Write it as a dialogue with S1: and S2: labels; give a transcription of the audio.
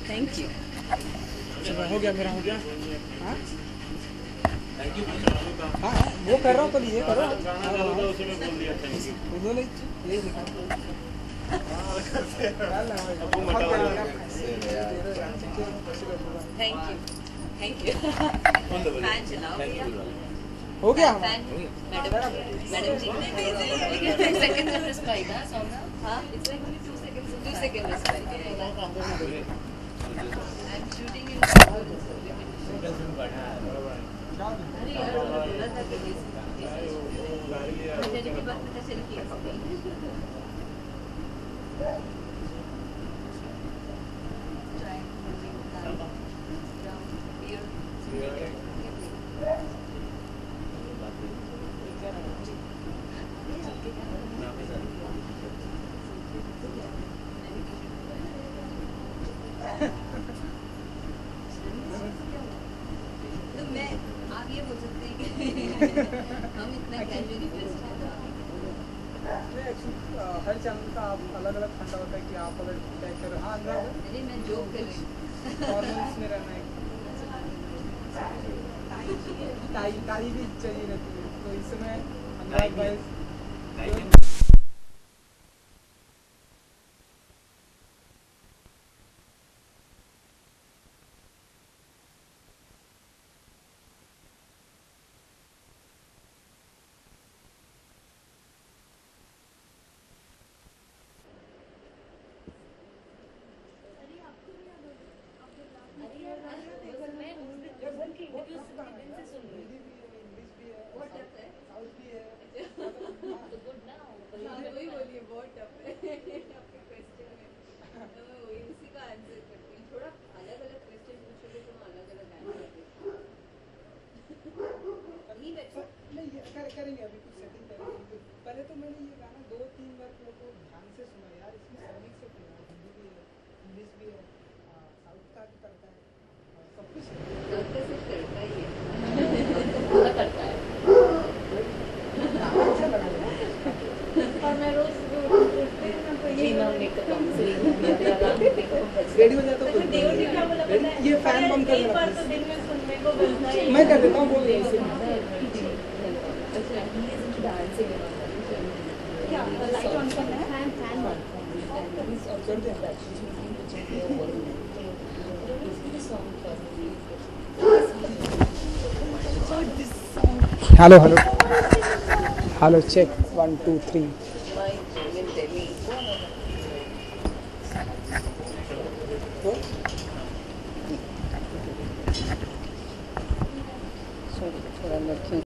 S1: Thank you.
S2: चलो हो गया, मेरा हो गया। हाँ
S3: थैंक यू।
S2: हाँ वो कर रहा हूँ, कल ये करो।
S3: उसमें बोल दिया थैंक यू।
S2: उन्होंने ये लिखा
S1: thank you thank you. Fan चलाओ भैया।
S2: हो गया
S1: फैन मैडम जी सेकंड में रिस्पाइट है सोना। हाँ it's like only 2 second respite है। आई एम शूटिंग इन अरे यार बोला था कि मुझे की बात पता चली कि तो मैं आप ये बोल सकते हैं कि हम इतना कैजुअली ड्रेस
S2: हर चैनल का आप अलग अलग फंडा होता है कि आप अगर टैग करो। हाँ अंदर
S1: अरे मैं जोक कर रही हूँ।
S2: फॉर्मल्स में रहना है, टाई भी चाहिए रहती है, तो इसमें अनुराग भाई करेंगे, अभी कुछ सेटिंग करेंगे। पहले तो मैंने ये गाना 2-3 बार को ध्यान से सुना यार, इसमें सर्विस से हिंदी भी है, इंग्लिश भी है, साउथ का भी करता है, सब कुछ
S1: करता ही है। पूरा करता है।
S2: अच्छा लगा
S1: और मैं रोज
S2: रेडी हो जाए तो ये फैन बंद कर देना, मैं कर देता हूँ, बोल रही हेलो हेलो हेलो चेक 1 2 3 थोड़ा